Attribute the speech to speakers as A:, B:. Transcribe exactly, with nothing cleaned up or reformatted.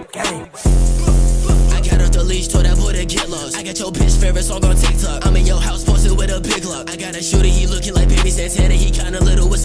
A: gang.
B: I got off the leash, told that boy to get lost. I got your bitch favorite song on TikTok. I'm in your house posted with a big lock. I got a shooter, he looking like Baby Santana. He kinda look